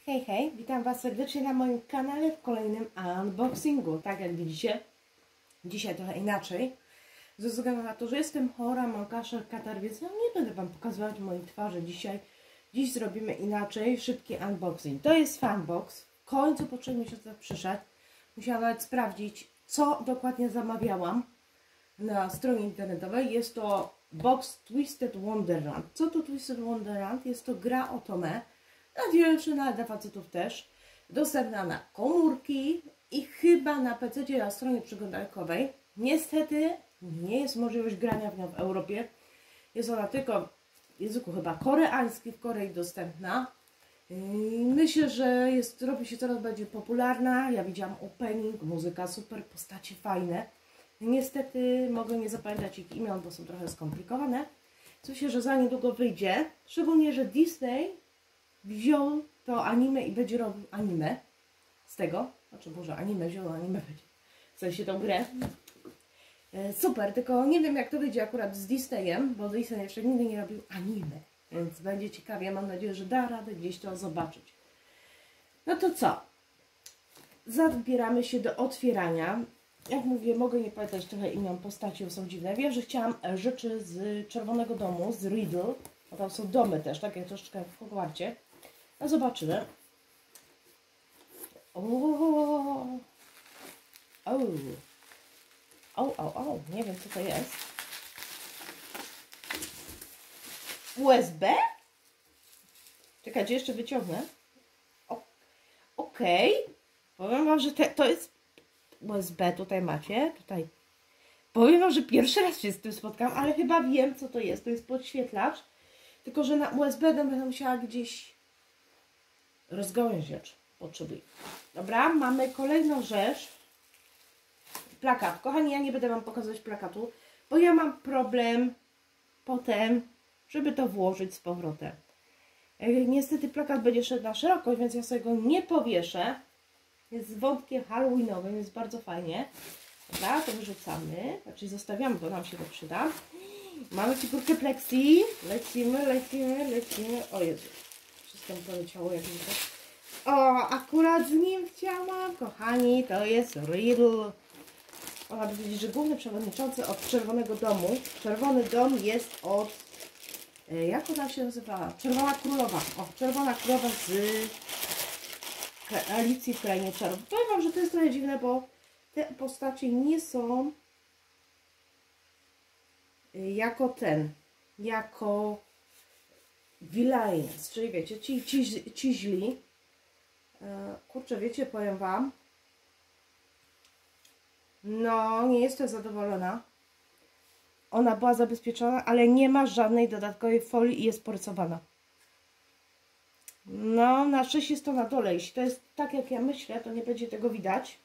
Hej, hej, witam Was serdecznie na moim kanale w kolejnym unboxingu. Tak jak widzicie, dzisiaj trochę inaczej. Ze względu na to, że jestem chora, mam kaszel, katar, więc no nie będę Wam pokazywać mojej twarzy dzisiaj. Dziś zrobimy inaczej, szybki unboxing. To jest Funbox. W końcu po 3 miesiącach przyszedł. Musiałam nawet sprawdzić, co dokładnie zamawiałam na stronie internetowej. Jest to box Twisted Wonderland. Co to Twisted Wonderland? Jest to gra o Tomę. Dla dziewczyn, ale dla facetów też. Dostępna na komórki i chyba na PC, na stronie przeglądarkowej. Niestety nie jest możliwość grania w nią w Europie. Jest ona tylko w języku chyba koreańskim, w Korei dostępna. Myślę, że robi się coraz bardziej popularna. Ja widziałam opening, muzyka super, postacie fajne. Niestety mogę nie zapamiętać ich imion, bo są trochę skomplikowane. Myślę, że za niedługo wyjdzie. Szczególnie, że Disney wziął to anime i będzie robił anime z tego. Znaczy, Boże, anime wziął, anime będzie. W sensie tą grę. Super, tylko nie wiem, jak to wyjdzie akurat z Disneyem, bo Disney jeszcze nigdy nie robił anime. Więc będzie ciekawie. Mam nadzieję, że da radę gdzieś to zobaczyć. No to co? Zabieramy się do otwierania. Jak mówię, mogę nie pamiętać trochę imion postaci, są dziwne. Wiem, że chciałam rzeczy z Czerwonego Domu, z Riddle. Bo tam są domy też, tak jak troszeczkę w Hogwarcie. No zobaczymy. Nie wiem, co to jest. USB? Czekajcie, jeszcze wyciągnę. Okej. Powiem Wam, że to jest USB. Tutaj macie. Tutaj. Powiem Wam, że pierwszy raz się z tym spotkałam, ale chyba wiem, co to jest. To jest podświetlacz. Tylko że na USB będę musiała gdzieś rozgałęziać. Potrzebuję. Dobra, mamy kolejną rzecz. Plakat. Kochani, ja nie będę Wam pokazywać plakatu, bo ja mam problem potem, żeby to włożyć z powrotem. Niestety plakat będzie szedł na szerokość, więc ja sobie go nie powieszę. Jest z wątkiem halloweenowym, jest bardzo fajnie. Dobra, to wyrzucamy. Znaczy zostawiamy, bo nam się to przyda. Mamy figurkę Plexi. Lecimy. O Jezu. Wszystko mi poleciało jak widzę. O, akurat z nim chciałam. Kochani, to jest Riddle. Można powiedzieć, że główny przewodniczący od Czerwonego Domu. Czerwony Dom jest od... Jak ona się nazywa? Czerwona Królowa. O, Czerwona Królowa z Alicji w Krainie Czarów. Powiem Wam, że to jest trochę dziwne, bo te postacie nie są jako villains, czyli wiecie, ci źli. Kurczę, wiecie, powiem Wam, no nie jestem zadowolona. Ona była zabezpieczona, ale nie ma żadnej dodatkowej folii i jest porysowana. No, na szczęście jest to na dole. Jeśli to jest tak, jak ja myślę, to nie będzie tego widać.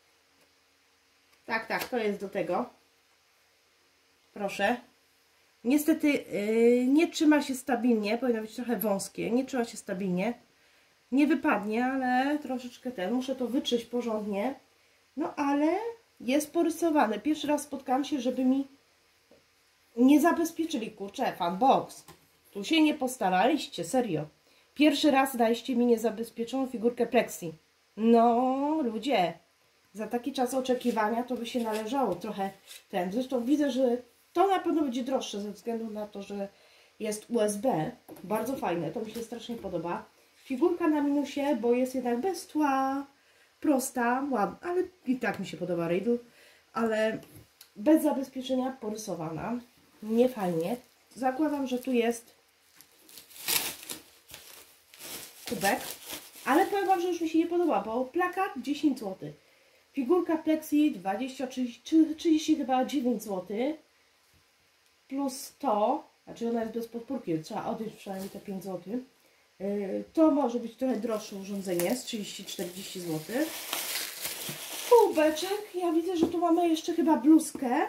Tak, to jest do tego. Proszę. Niestety nie trzyma się stabilnie, powinno być trochę wąskie. Nie trzyma się stabilnie. Nie wypadnie, ale troszeczkę muszę to wytrzeć porządnie. No, ale jest porysowane. Pierwszy raz spotkałam się, żeby mi nie zabezpieczyli. Kurczę, Funbox. Tu się nie postaraliście, serio. Pierwszy raz daliście mi niezabezpieczoną figurkę Plexi. No, ludzie, za taki czas oczekiwania to by się należało trochę Zresztą widzę, że to na pewno będzie droższe ze względu na to, że jest USB. Bardzo fajne, to mi się strasznie podoba. Figurka na minusie, bo jest jednak bez tła, prosta, ładna, ale i tak mi się podoba Riddle, ale bez zabezpieczenia, porysowana. Nie fajnie. Zakładam, że tu jest kubek, ale powiem Wam, że już mi się nie podoba, bo plakat 10 zł. Figurka Plexi 20, 30 chyba 9 zł. Plus to, znaczy ona jest bez podpórki, trzeba odjąć przynajmniej te 5 zł. To może być trochę droższe urządzenie, z 30-40 zł. Kubeczek, ja widzę, że tu mamy jeszcze chyba bluzkę.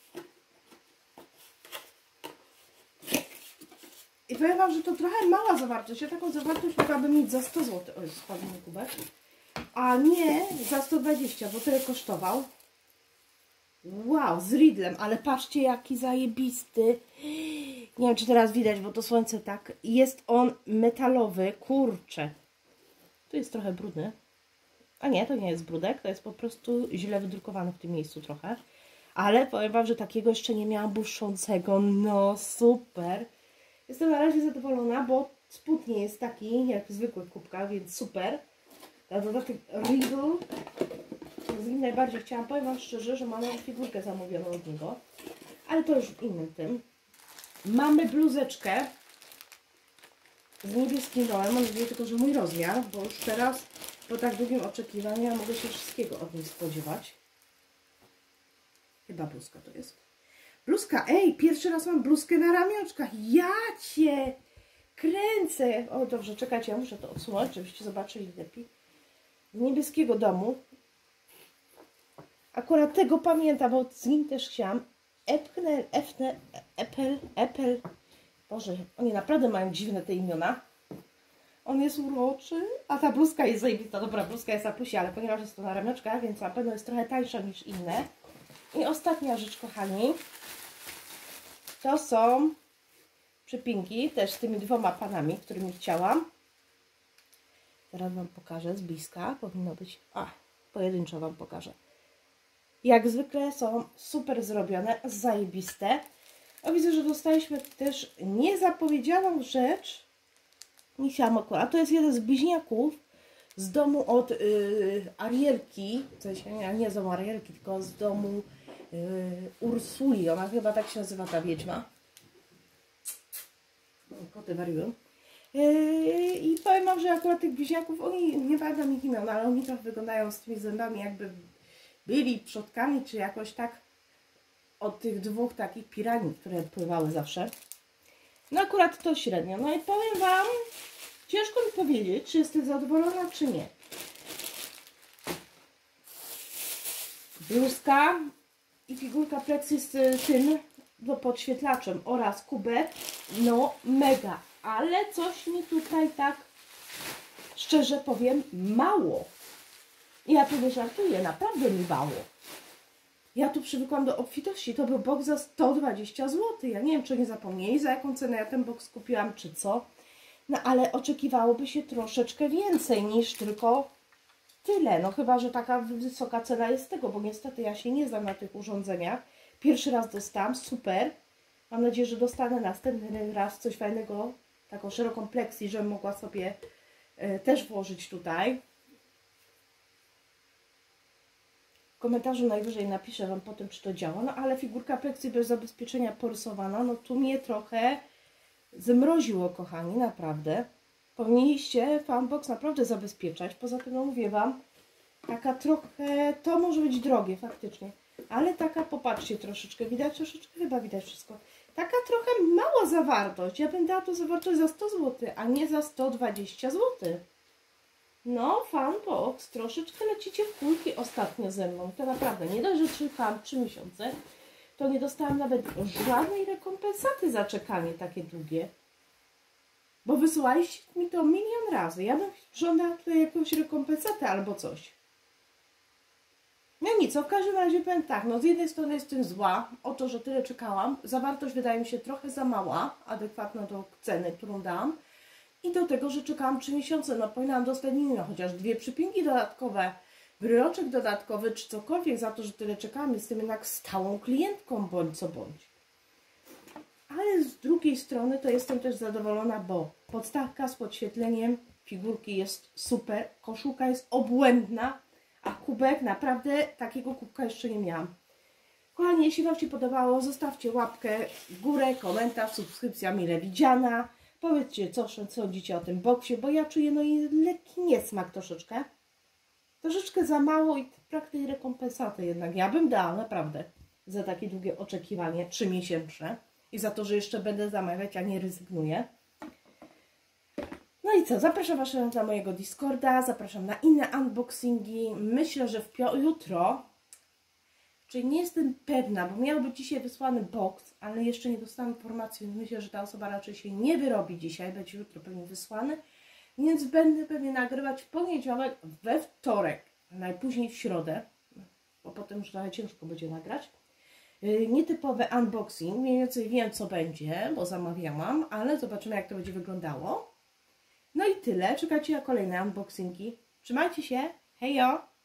I powiem Wam, że to trochę mała zawartość. Ja taką zawartość mogłabym mieć za 100 zł. Oj, spadł mi kubek. A nie za 120, bo tyle kosztował. Wow, z Riddlem, ale patrzcie jaki zajebisty. Nie wiem, czy teraz widać, bo to słońce tak. Jest on metalowy, kurczę. Tu jest trochę brudny. A nie, to nie jest brudek, to jest po prostu źle wydrukowany w tym miejscu trochę. Ale powiem Wam, że takiego jeszcze nie miałam błyszczącego. No super. Jestem na razie zadowolona, bo spód nie jest taki jak w zwykłych kubkach, więc super. Na dodatek Regal. Z nim najbardziej chciałam, powiem Wam szczerze, że mam figurkę zamówioną od niego. Ale to już w innym tym. Mamy bluzeczkę z niebieskim dołem. Mam nadzieję tylko, że mój rozmiar, bo już teraz po tak długim oczekiwaniu ja mogę się wszystkiego od niej spodziewać. Chyba bluzka to jest. Bluzka, ej, pierwszy raz mam bluzkę na ramionczkach. Ja cię kręcę. O, dobrze, czekajcie, ja muszę to odsunąć, żebyście zobaczyli lepiej. Z niebieskiego domu. Akurat tego pamiętam, bo z nim też chciałam. Apple. Boże, oni naprawdę mają dziwne te imiona. On jest uroczy, a ta bluzka jest zajebista. Dobra, bluzka jest na plusie, ale ponieważ jest to na ramionczkach, więc na pewno jest trochę tańsza niż inne. I ostatnia rzecz, kochani, to są przypinki, też z tymi dwoma panami, którymi chciałam. Teraz Wam pokażę z bliska, powinno być, pojedynczo Wam pokażę. Jak zwykle są super zrobione, zajebiste. A widzę, że dostaliśmy też niezapowiedzianą rzecz. Nie chciałam akurat, to jest jeden z bliźniaków z domu od Arielki, w sensie nie z domu Arielki, tylko z domu Ursuli, ona chyba tak się nazywa, ta wiedźma. Koty wariują. I powiem Wam, że akurat tych bliźniaków, oni, nie pamiętam ich imion, ale oni trochę wyglądają z tymi zębami, jakby byli przodkami, czy jakoś tak od tych dwóch takich piranii, które pływały zawsze. No akurat to średnio. No i powiem Wam, ciężko mi powiedzieć, czy jestem zadowolona, czy nie. Bluzka i figurka plecy z tym podświetlaczem oraz kubek, no mega, ale coś mi tutaj tak szczerze powiem mało. Ja tu nie żartuję, naprawdę mi mało. Ja tu przywykłam do obfitości, to był box za 120 zł. Ja nie wiem, czy nie zapomnieli, za jaką cenę ja ten box kupiłam, czy co. No ale oczekiwałoby się troszeczkę więcej niż tylko tyle. No chyba, że taka wysoka cena jest tego, bo niestety ja się nie znam na tych urządzeniach. Pierwszy raz dostałam, super. Mam nadzieję, że dostanę następny raz coś fajnego, taką szeroką pleksji, żebym mogła sobie też włożyć tutaj. W komentarzu najwyżej napiszę Wam potem, czy to działa. No ale figurka pleksji bez zabezpieczenia porysowana, no tu mnie trochę zmroziło, kochani, naprawdę. Powinniście fanbox naprawdę zabezpieczać. Poza tym, no mówię Wam, taka trochę, to może być drogie faktycznie, ale taka, popatrzcie, troszeczkę, widać troszeczkę, chyba widać wszystko. Taka trochę mała zawartość. Ja bym dała to zawartość za 100 zł, a nie za 120 zł. No, fanbox, troszeczkę lecicie w kulki ostatnio ze mną. To naprawdę, nie dość, że czekałam 3 miesiące, to nie dostałam nawet żadnej rekompensaty za czekanie takie długie. Bo wysyłaliście mi to milion razy. Ja bym żądała tutaj jakąś rekompensatę albo coś. No nic, w każdym razie powiem tak, no z jednej strony jestem zła o to, że tyle czekałam. Zawartość wydaje mi się trochę za mała, adekwatna do ceny, którą dałam. I do tego, że czekałam 3 miesiące, no powinnam dostać no, chociaż 2 przypinki dodatkowe, wyroczek dodatkowy, czy cokolwiek za to, że tyle czekałam. Jestem jednak stałą klientką, bądź co bądź. Ale z drugiej strony to jestem też zadowolona, bo podstawka z podświetleniem figurki jest super, koszulka jest obłędna, a kubek, naprawdę takiego kubka jeszcze nie miałam. Kochani, jeśli Wam się podobało, zostawcie łapkę w górę, komentarz, subskrypcja mile widziana. Powiedzcie, co sądzicie o tym boksie, bo ja czuję no i lekki niesmak troszeczkę. Troszeczkę za mało i brak tej rekompensaty jednak. Ja bym dała, naprawdę, za takie długie oczekiwanie, 3-miesięczne. I za to, że jeszcze będę zamawiać, a nie rezygnuję. No i co? Zapraszam Was na mojego Discorda, zapraszam na inne unboxingi. Myślę, że jutro, czyli nie jestem pewna, bo miał być dzisiaj wysłany box, ale jeszcze nie dostałam informacji. Myślę, że ta osoba raczej się nie wyrobi dzisiaj, będzie jutro pewnie wysłany. Więc będę pewnie nagrywać w poniedziałek, we wtorek, najpóźniej w środę, bo potem już trochę ciężko będzie nagrać. Nietypowy unboxing, mniej więcej wiem co będzie, bo zamawiałam, ale zobaczymy jak to będzie wyglądało. No i tyle. Czekajcie na kolejne unboxingi. Trzymajcie się. Hejo!